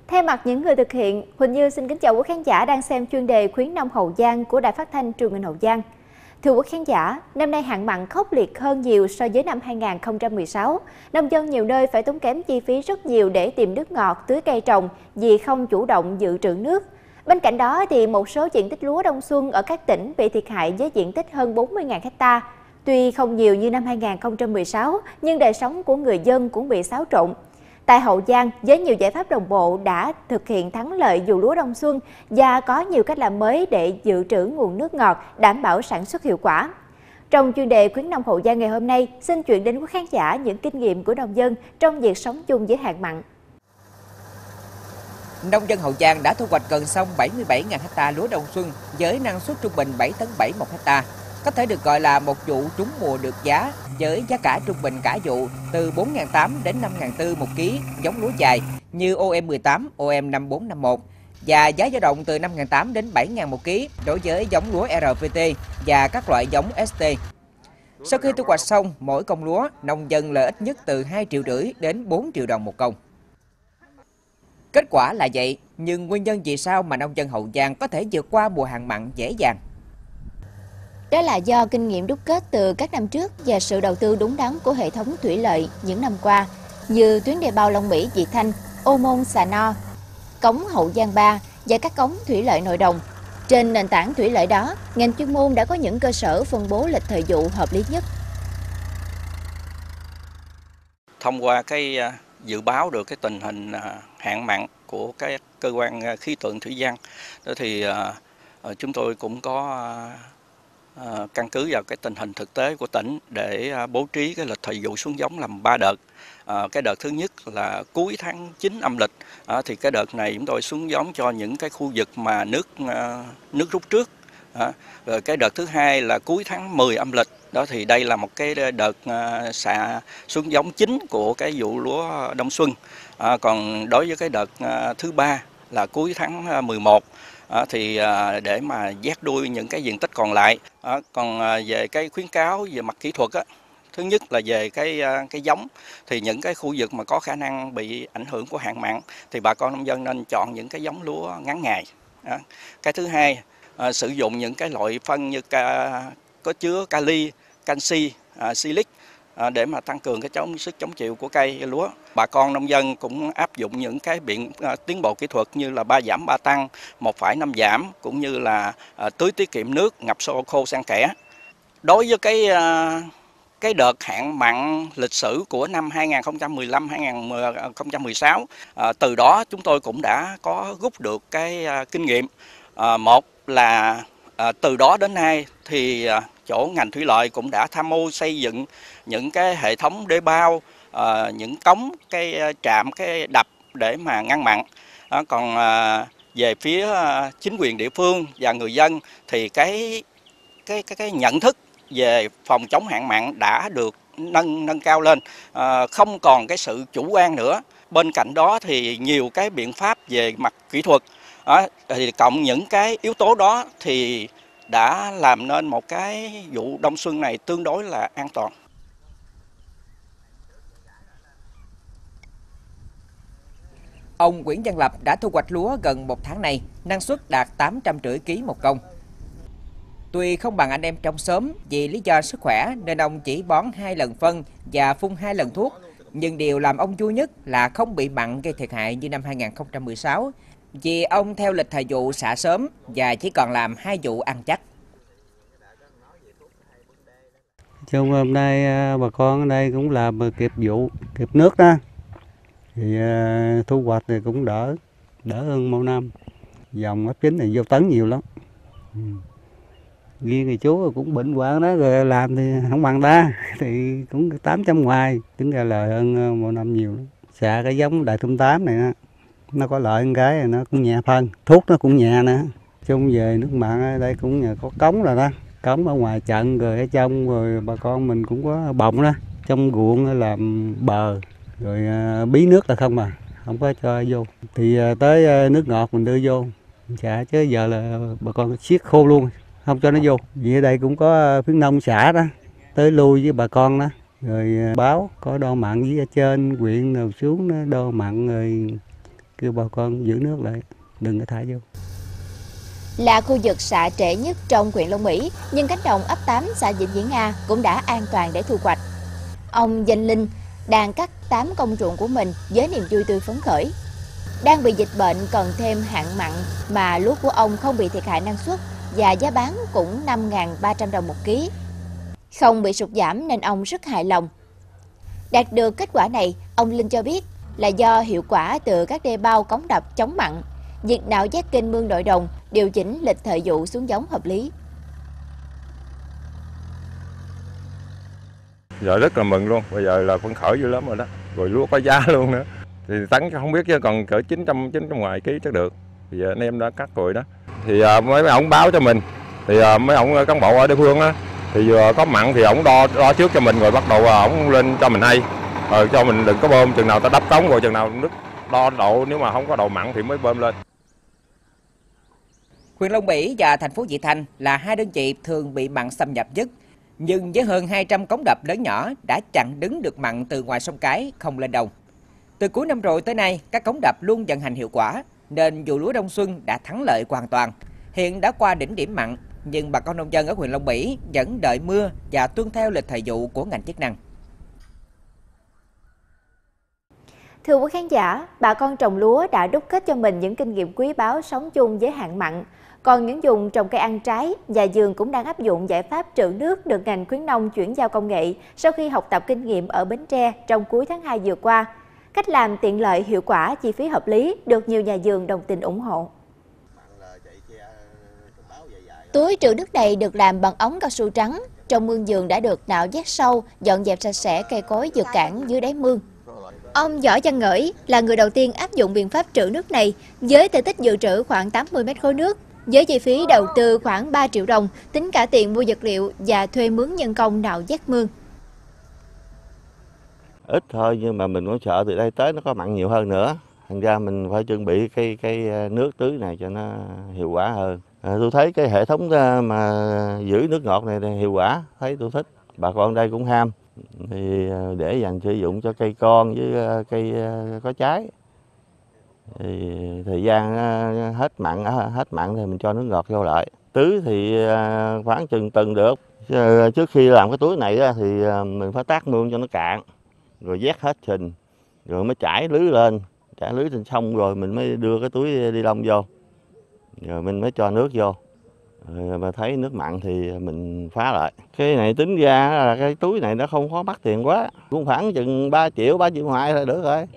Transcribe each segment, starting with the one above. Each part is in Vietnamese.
Thay mặt những người thực hiện, Huỳnh Như xin kính chào quý khán giả đang xem chuyên đề Khuyến nông Hậu Giang của Đài Phát thanh Truyền hình Hậu Giang. Thưa quý khán giả, năm nay hạn mặn khốc liệt hơn nhiều so với năm 2016. Nông dân nhiều nơi phải tốn kém chi phí rất nhiều để tìm nước ngọt, tưới cây trồng vì không chủ động dự trữ nước. Bên cạnh đó, thì một số diện tích lúa đông xuân ở các tỉnh bị thiệt hại với diện tích hơn 40.000 ha. Tuy không nhiều như năm 2016, nhưng đời sống của người dân cũng bị xáo trộn. Tại Hậu Giang, với nhiều giải pháp đồng bộ đã thực hiện thắng lợi vụ lúa đông xuân và có nhiều cách làm mới để dự trữ nguồn nước ngọt, đảm bảo sản xuất hiệu quả. Trong chuyên đề Khuyến nông Hậu Giang ngày hôm nay, xin chuyển đến quý khán giả những kinh nghiệm của nông dân trong việc sống chung với hạn mặn. Nông dân Hậu Giang đã thu hoạch gần xong 77.000 ha lúa đông xuân với năng suất trung bình 7,7 tấn một ha. Có thể được gọi là một vụ trúng mùa được giá với giá cả trung bình cả vụ từ 4.800 đến 5.400 một ký giống lúa dài như OM18, OM5451 và giá dao động từ 5.800 đến 7.000 một ký đối với giống lúa RVT và các loại giống ST. Sau khi thu hoạch xong, mỗi công lúa nông dân lợi ít nhất từ 2,5 triệu đến 4 triệu đồng một công. Kết quả là vậy, nhưng nguyên nhân vì sao mà nông dân Hậu Giang có thể vượt qua mùa hạn mặn dễ dàng? Đó là do kinh nghiệm đúc kết từ các năm trước và sự đầu tư đúng đắn của hệ thống thủy lợi những năm qua, như tuyến đê bao Long Mỹ Vị Thanh, Ô Môn Xà No, cống Hậu Giang 3 và các cống thủy lợi nội đồng. Trên nền tảng thủy lợi đó, ngành chuyên môn đã có những cơ sở phân bố lịch thời vụ hợp lý nhất. Thông qua cái dự báo được cái tình hình hạn mặn của các cơ quan khí tượng thủy văn, đó thì chúng tôi cũng có căn cứ vào cái tình hình thực tế của tỉnh để bố trí cái lịch thời vụ xuống giống làm 3 đợt. Cái đợt thứ nhất là cuối tháng 9 âm lịch, thì cái đợt này chúng tôi xuống giống cho những cái khu vực mà nước rút trước. Rồi cái đợt thứ hai là cuối tháng 10 âm lịch, đó thì đây là một cái đợt xạ xuống giống chính của cái vụ lúa đông xuân. Còn đối với cái đợt thứ ba là cuối tháng 11, thì để mà vét đuôi những cái diện tích còn lại. Còn về cái khuyến cáo về mặt kỹ thuật á, thứ nhất là về cái giống, thì những cái khu vực mà có khả năng bị ảnh hưởng của hạn mặn thì bà con nông dân nên chọn những cái giống lúa ngắn ngày. Cái thứ hai, sử dụng những cái loại phân như có chứa kali, canxi, silic để mà tăng cường cái sức chống chịu của cây lúa. Bà con nông dân cũng áp dụng những cái tiến bộ kỹ thuật như là 3 giảm 3 tăng, 1 phải 5 giảm, cũng như là tưới tiết kiệm nước, ngập sâu khô xen kẽ. Đối với cái đợt hạn mặn lịch sử của năm 2015-2016, từ đó chúng tôi cũng đã có rút được cái kinh nghiệm. Một là từ đó đến nay thì chỗ ngành thủy lợi cũng đã tham mưu xây dựng những cái hệ thống đê bao, những cống, cái trạm, cái đập để mà ngăn mặn. Còn về phía chính quyền địa phương và người dân thì cái nhận thức về phòng chống hạn mặn đã được nâng cao lên, không còn cái sự chủ quan nữa. Bên cạnh đó thì nhiều cái biện pháp về mặt kỹ thuật, thì cộng những cái yếu tố đó thì đã làm nên một cái vụ đông xuân này tương đối là an toàn. Ông Nguyễn Văn Lập đã thu hoạch lúa gần 1 tháng nay, năng suất đạt 850 kg một công. Tuy không bằng anh em trong xóm vì lý do sức khỏe nên ông chỉ bón 2 lần phân và phun 2 lần thuốc. Nhưng điều làm ông vui nhất là không bị mặn gây thiệt hại như năm 2016, vì ông theo lịch thời vụ xạ sớm và chỉ còn làm 2 vụ ăn chắc. Trong hôm nay bà con ở đây cũng làm kịp vụ, kịp nước đó, thì thu hoạch thì cũng đỡ hơn mỗi năm. Dòng ấp chính thì vô tấn nhiều lắm. Riêng thì chú cũng bệnh hoạn đó, rồi làm thì không bằng ta, thì cũng 800 ngoài, tính ra lời hơn mỗi năm nhiều lắm. Xạ cái giống Đại Thum 8 này nó có lợi một cái, nó cũng nhẹ phân, thuốc nó cũng nhẹ nữa. Chung về nước mặn ở đây cũng nhờ có cống rồi đó, cống ở ngoài trận rồi ở trong, rồi bà con mình cũng có bọng đó, trong ruộng làm bờ, rồi bí nước là không không có cho vô. Thì tới nước ngọt mình đưa vô, xạ chứ giờ là bà con siết khô luôn, không cho nó vô. Vì ở đây cũng có khuyến nông xã đó, tới lui với bà con đó, rồi báo có đo mặn với ở trên huyện nào xuống nó đo mặn, rồi kêu bà con giữ nước lại, đừng có thả vô. Là khu vực xạ trễ nhất trong huyện Long Mỹ, nhưng cánh đồng ấp 8 xã Vĩnh Viễn A cũng đã an toàn để thu hoạch. Ông Danh Linh đang cắt 8 công ruộng của mình với niềm vui tươi phấn khởi. Đang bị dịch bệnh cần thêm hạn mặn mà lúa của ông không bị thiệt hại năng suất và giá bán cũng 5.300 đồng một ký. Không bị sụt giảm nên ông rất hài lòng. Đạt được kết quả này, ông Linh cho biết là do hiệu quả từ các đê bao cống đập chống mặn, việc nạo vét kênh mương nội đồng, điều chỉnh lịch thời vụ xuống giống hợp lý. Giờ rất là mừng luôn, bây giờ là phấn khởi dữ lắm rồi đó, rồi lúa có giá luôn nữa. Thì tấn không biết chứ còn cỡ 900 ngoài ký chắc được. Bây giờ anh em đã cắt rồi đó. Thì mấy ông báo cho mình, thì mấy ông cán bộ ở địa phương á, thì vừa có mặn thì ổng đo trước cho mình rồi bắt đầu ổng lên cho mình hay. Rồi cho mình đừng có bơm, chừng nào ta đắp cống rồi chừng nào nước đo độ, nếu mà không có độ mặn thì mới bơm lên. Huyện Long Mỹ và thành phố Vị Thanh là hai đơn vị thường bị mặn xâm nhập nhất, nhưng với hơn 200 cống đập lớn nhỏ đã chặn đứng được mặn từ ngoài sông Cái không lên đồng. Từ cuối năm rồi tới nay, các cống đập luôn vận hành hiệu quả, nên vụ lúa đông xuân đã thắng lợi hoàn toàn. Hiện đã qua đỉnh điểm mặn, nhưng bà con nông dân ở huyện Long Mỹ vẫn đợi mưa và tuân theo lịch thời vụ của ngành chức năng. Thưa quý khán giả, bà con trồng lúa đã đúc kết cho mình những kinh nghiệm quý báu sống chung với hạn mặn. Còn những vùng trồng cây ăn trái và vườn cũng đang áp dụng giải pháp trữ nước được ngành khuyến nông chuyển giao công nghệ sau khi học tập kinh nghiệm ở Bến Tre trong cuối tháng 2 vừa qua. Cách làm tiện lợi, hiệu quả, chi phí hợp lý được nhiều nhà vườn đồng tình ủng hộ. Túi trữ nước này được làm bằng ống cao su trắng. Trong mương vườn đã được nạo vét sâu, dọn dẹp sạch sẽ cây cối vượt cản dưới đáy mương. Ông Võ Văn Ngởi là người đầu tiên áp dụng biện pháp trữ nước này với thể tích dự trữ khoảng 80 mét khối nước. Với chi phí đầu tư khoảng 3 triệu đồng, tính cả tiền mua vật liệu và thuê mướn nhân công nạo vét mương. Ít thôi nhưng mà mình cũng sợ từ đây tới nó có mặn nhiều hơn nữa. Thành ra mình phải chuẩn bị cái nước tưới này cho nó hiệu quả hơn. Tôi thấy cái hệ thống mà giữ nước ngọt này hiệu quả, thấy tôi thích. Bà con đây cũng ham thì để dành sử dụng cho cây con với cây có trái. Thì thời gian hết mặn thì mình cho nước ngọt vô lại. Tưới thì khoảng chừng tuần được. Trước khi làm cái túi này thì mình phải tát mương cho nó cạn, rồi vét hết sình, rồi mới trải lưới trên sông, rồi mình mới đưa cái túi ni lông vô, rồi mình mới cho nước vô. Rồi mà thấy nước mặn thì mình phá lại. Cái này tính ra là cái túi này nó không khó mắc tiền quá, cũng khoảng chừng 3 triệu 2 là được rồi.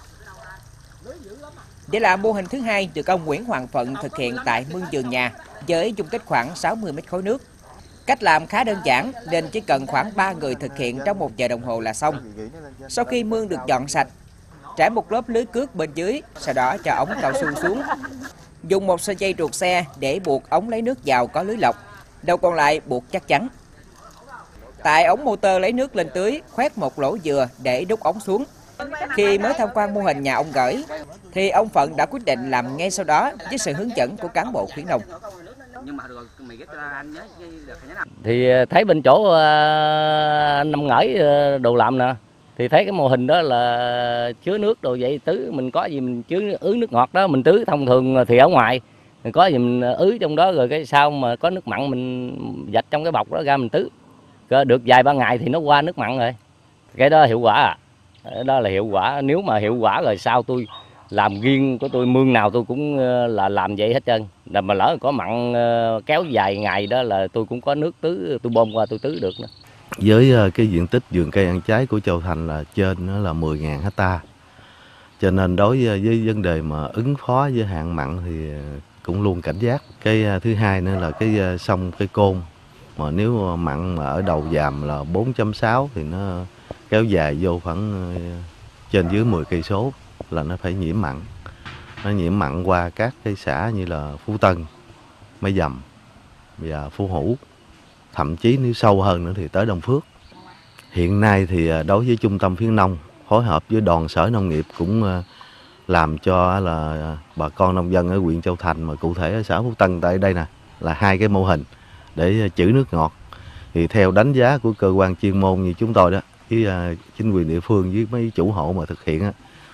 Đây là mô hình thứ hai được ông Nguyễn Hoàng Phận thực hiện tại mương vườn nhà với dung tích khoảng 60 mét khối nước. Cách làm khá đơn giản nên chỉ cần khoảng 3 người thực hiện trong 1 giờ đồng hồ là xong. Sau khi mương được dọn sạch, trải một lớp lưới cước bên dưới, sau đó cho ống cao su xuống. Dùng một sợi dây ruột xe để buộc ống lấy nước vào có lưới lọc, đầu còn lại buộc chắc chắn. Tại ống motor lấy nước lên tưới, khoét một lỗ dừa để đút ống xuống. Khi mới tham quan mô hình nhà ông Gởi, thì ông Phận đã quyết định làm ngay sau đó với sự hướng dẫn của cán bộ khuyến nông. Thì thấy bên chỗ anh Năm Ngởi đồ làm nè, thì thấy cái mô hình đó là chứa nước đồ vậy, tưới mình có gì mình chứa ứ nước ngọt đó mình tưới. Thông thường thì ở ngoài mình có gì mình ứ trong đó, rồi cái sau mà có nước mặn mình vạch trong cái bọc đó ra mình tưới. Được vài ba ngày thì nó qua nước mặn rồi. Cái đó hiệu quả à. Đó là hiệu quả. Nếu mà hiệu quả rồi sau tôi làm riêng của tôi, mương nào tôi cũng là làm vậy hết trơn. Mà lỡ có mặn kéo dài ngày đó là tôi cũng có nước tưới, tôi bơm qua tôi tưới được nữa. Với cái diện tích vườn cây ăn trái của Châu Thành là trên nó là 10.000 hecta. Cho nên đối với vấn đề mà ứng phó với hạn mặn thì cũng luôn cảnh giác. Cái thứ hai nữa là cái sông cái côn, mà nếu mặn mà ở đầu dàm là 4.6 thì nó kéo dài vô khoảng trên dưới 10 cây số là nó phải nhiễm mặn. Nó nhiễm mặn qua các cái xã như là Phú Tân, Máy Dầm và Phú Hữu. Thậm chí nếu sâu hơn nữa thì tới Đông Phước. Hiện nay thì đối với Trung tâm khuyến nông phối hợp với đoàn Sở Nông nghiệp cũng làm cho là bà con nông dân ở huyện Châu Thành, mà cụ thể ở xã Phú Tân tại đây nè, là 2 cái mô hình để trữ nước ngọt. Thì theo đánh giá của cơ quan chuyên môn như chúng tôi đó, với chính quyền địa phương với mấy chủ hộ mà thực hiện á,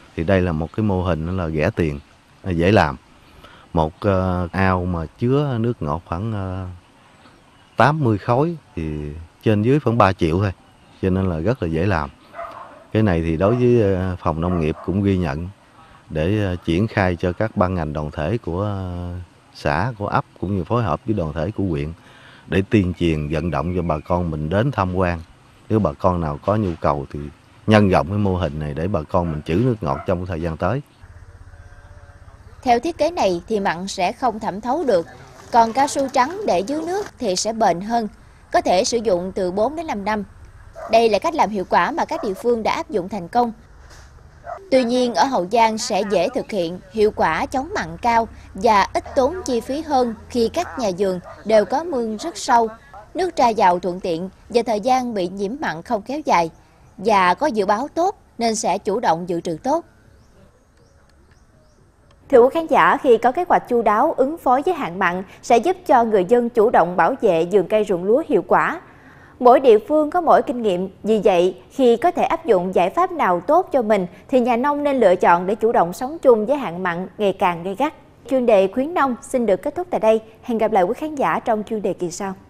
Thì đây là một cái mô hình nó là rẻ tiền, dễ làm. Một ao mà chứa nước ngọt khoảng 80 khối thì trên dưới khoảng 3 triệu thôi, cho nên là rất là dễ làm. Cái này thì đối với phòng nông nghiệp cũng ghi nhận để triển khai cho các ban ngành đoàn thể của xã, của ấp cũng như phối hợp với đoàn thể của huyện để tuyên truyền vận động cho bà con mình đến tham quan. Nếu bà con nào có nhu cầu thì nhân rộng cái mô hình này để bà con mình trữ nước ngọt trong thời gian tới. Theo thiết kế này thì mặn sẽ không thẩm thấu được, còn cao su trắng để dưới nước thì sẽ bền hơn, có thể sử dụng từ 4 đến 5 năm. Đây là cách làm hiệu quả mà các địa phương đã áp dụng thành công. Tuy nhiên ở Hậu Giang sẽ dễ thực hiện, hiệu quả chống mặn cao và ít tốn chi phí hơn khi các nhà vườn đều có mương rất sâu, nước ra vào thuận tiện và thời gian bị nhiễm mặn không kéo dài, và có dự báo tốt nên sẽ chủ động dự trữ tốt. Thưa quý khán giả, khi có kế hoạch chu đáo ứng phó với hạn mặn sẽ giúp cho người dân chủ động bảo vệ vườn cây ruộng lúa hiệu quả. Mỗi địa phương có mỗi kinh nghiệm, vì vậy khi có thể áp dụng giải pháp nào tốt cho mình thì nhà nông nên lựa chọn để chủ động sống chung với hạn mặn ngày càng gay gắt. Chuyên đề khuyến nông xin được kết thúc tại đây. Hẹn gặp lại quý khán giả trong chuyên đề kỳ sau.